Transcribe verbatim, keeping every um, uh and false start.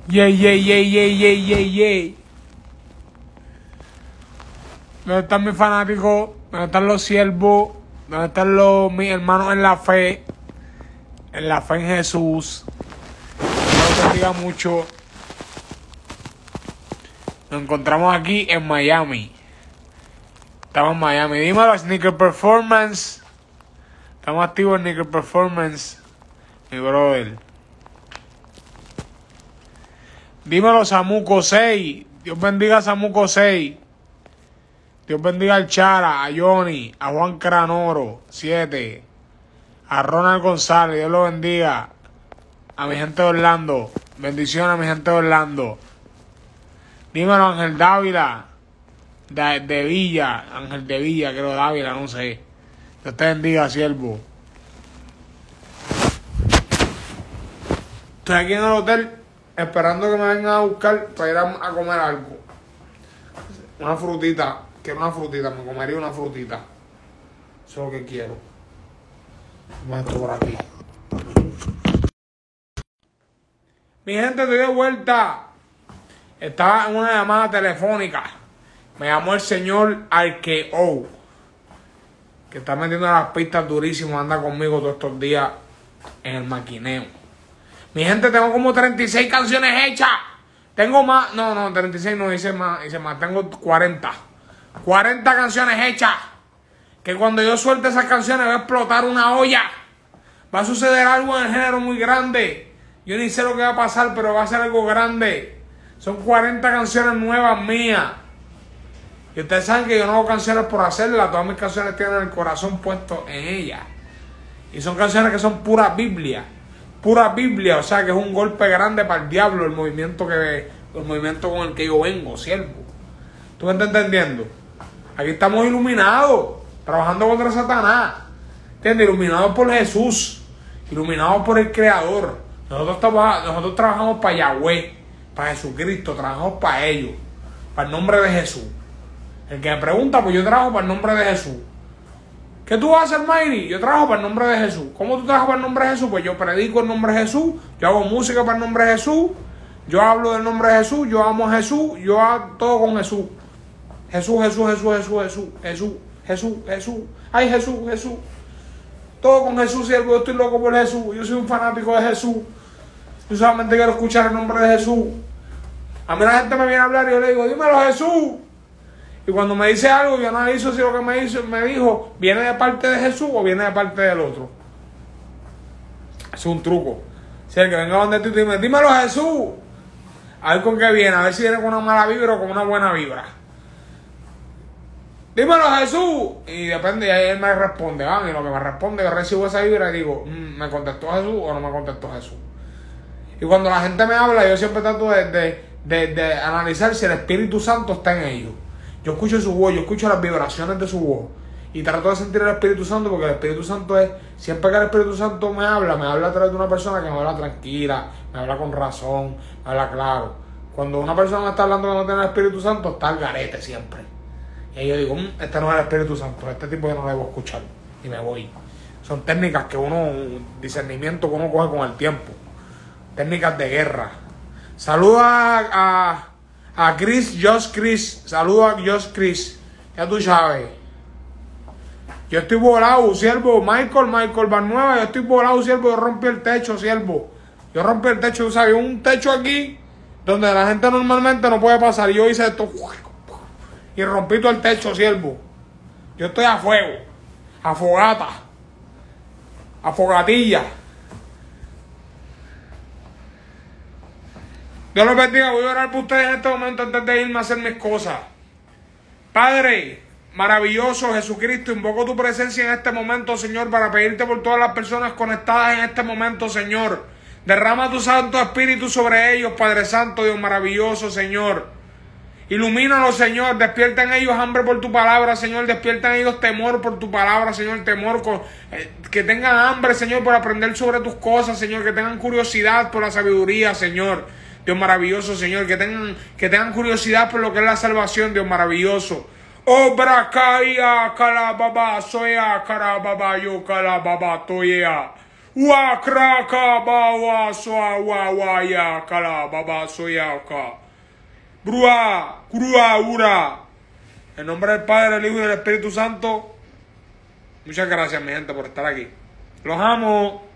Yeah, yeah, yeah, yeah, yeah, yeah, yeah. ¿Dónde están mis fanáticos? ¿Dónde están los siervos? ¿Dónde están los, mis hermanos en la fe? En la fe en Jesús. Dios los bendiga mucho. Nos encontramos aquí en Miami. Estamos en Miami. Dímelo, Sneaker Performance. Estamos activos en Sneaker Performance. Mi brother. Dímelo, Samuco seis. Dios bendiga a Samuco seis. Dios bendiga al Chara, a Johnny, a Juan Cranoro siete. A Ronald González. Dios lo bendiga. A mi gente de Orlando. Bendiciones a mi gente de Orlando. Dímelo, Ángel Dávila. De, de Villa. Ángel de Villa, creo Dávila, no sé. Dios te bendiga, siervo. Estoy aquí en el hotel esperando que me vengan a buscar para ir a, a comer algo. Una frutita. Quiero una frutita. Me comería una frutita. Eso es lo que quiero. Vamos esto por aquí. Mi gente, estoy de vuelta. Estaba en una llamada telefónica. Me llamó el señor Arqueo, que está metiendo las pistas durísimo. Anda conmigo todos estos días en el maquineo. Mi gente, tengo como treinta y seis canciones hechas. Tengo más. No, no, treinta y seis no, hice más. Hice más. Tengo cuarenta. cuarenta canciones hechas. Que cuando yo suelte esas canciones va a explotar una olla. Va a suceder algo en el género muy grande. Yo ni sé lo que va a pasar, pero va a ser algo grande. Son cuarenta canciones nuevas mías. Y ustedes saben que yo no hago canciones por hacerlas. Todas mis canciones tienen el corazón puesto en ellas. Y son canciones que son pura Biblia. Pura Biblia. O sea que es un golpe grande para el diablo el movimiento, que, el movimiento con el que yo vengo, siervo. ¿Tú me estás entendiendo? Aquí estamos iluminados. Trabajando contra Satanás. ¿Entiendes? Iluminados por Jesús. Iluminados por el Creador. Nosotros, estamos, nosotros trabajamos para Yahweh. Para Jesucristo. Trabajamos para ellos. Para el nombre de Jesús. El que me pregunta, pues yo trabajo para el nombre de Jesús. ¿Qué tú vas a hacer, Mayri? Yo trabajo para el nombre de Jesús. ¿Cómo tú trabajas para el nombre de Jesús? Pues yo predico el nombre de Jesús. Yo hago música para el nombre de Jesús. Yo hablo del nombre de Jesús. Yo amo a Jesús. Yo hago todo con Jesús. Jesús, Jesús, Jesús, Jesús, Jesús, Jesús, Jesús, Jesús. Ay, Jesús, Jesús. Todo con Jesús, siervo. Yo estoy loco por Jesús. Yo soy un fanático de Jesús. Yo solamente quiero escuchar el nombre de Jesús. A mí la gente me viene a hablar y yo le digo, dímelo, Jesús. Y cuando me dice algo, yo analizo si lo que me, hizo, me dijo viene de parte de Jesús o viene de parte del otro. Es un truco. Si el que venga donde tú y dime, dímelo, Jesús. A ver con qué viene, a ver si viene con una mala vibra o con una buena vibra. Dímelo, Jesús. Y depende, y ahí él me responde. ¿Ah? Y lo que me responde, yo recibo esa vibra y digo, mmm, ¿me contestó Jesús o no me contestó Jesús? Y cuando la gente me habla, yo siempre trato de, de, de, de analizar si el Espíritu Santo está en ellos. Yo escucho su voz, yo escucho las vibraciones de su voz. Y trato de sentir el Espíritu Santo, porque el Espíritu Santo es, siempre que el Espíritu Santo me habla, me habla a través de una persona que me habla tranquila, me habla con razón, me habla claro. Cuando una persona me está hablando que no tiene el Espíritu Santo, está al garete siempre. Y ahí yo digo, mmm, este no es el Espíritu Santo, este tipo yo no debo escuchar. Y me voy. Son técnicas que uno, discernimiento que uno coge con el tiempo. Técnicas de guerra. Saluda a... a A Chris, Josh Chris, saludo a Josh Chris, ya tú sabes. Yo estoy volado, siervo. Michael, Michael Barnueva, yo estoy volado, siervo. Yo rompí el techo, siervo. Yo rompí el techo, ¿sabes? Un techo aquí donde la gente normalmente no puede pasar. Yo hice esto y rompí todo el techo, siervo. Yo estoy a fuego, a fogata, a fogatilla. Dios los bendiga. Voy a orar por ustedes en este momento antes de irme a hacer mis cosas. Padre maravilloso Jesucristo, invoco tu presencia en este momento, Señor, para pedirte por todas las personas conectadas en este momento, Señor. Derrama tu Santo Espíritu sobre ellos, Padre Santo, Dios maravilloso, Señor. Ilumínalos, Señor. Despierta en ellos hambre por tu palabra, Señor. Despierta en ellos temor por tu palabra, Señor. Temor con, eh, que tengan hambre, Señor, por aprender sobre tus cosas, Señor. Que tengan curiosidad por la sabiduría, Señor. Dios maravilloso, Señor, que tengan, que tengan curiosidad por lo que es la salvación, Dios maravilloso. Obra caía, calababa, soya, calababa, yo, calababa, toya. Wakraka bawa soa wawaya kala baba soyaka. Brua, crua, ura. En nombre del Padre, del Hijo y del Espíritu Santo. Muchas gracias, mi gente, por estar aquí. Los amo.